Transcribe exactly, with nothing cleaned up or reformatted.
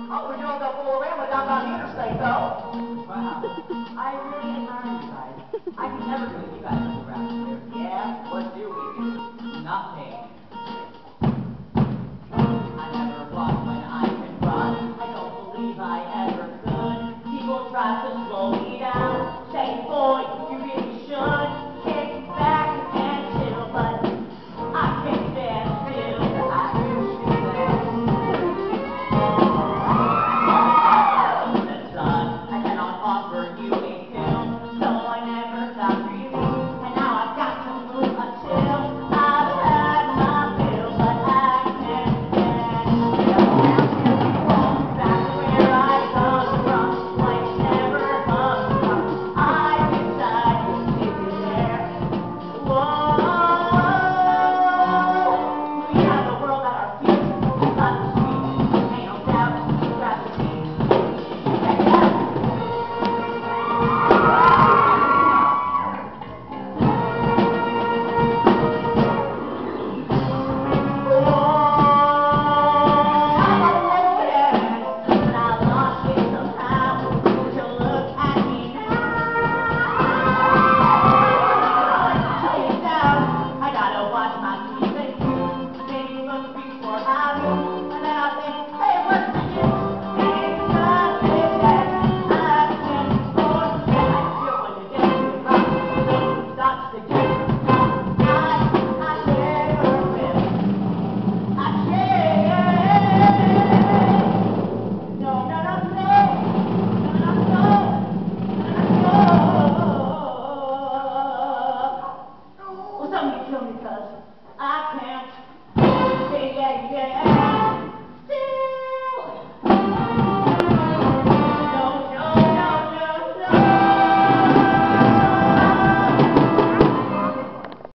Oh, we don't go fool around with down on the interstate, though. Wow. I really admire you guys. I could never do what you guys do around here. Yeah, what do we do? Nothing.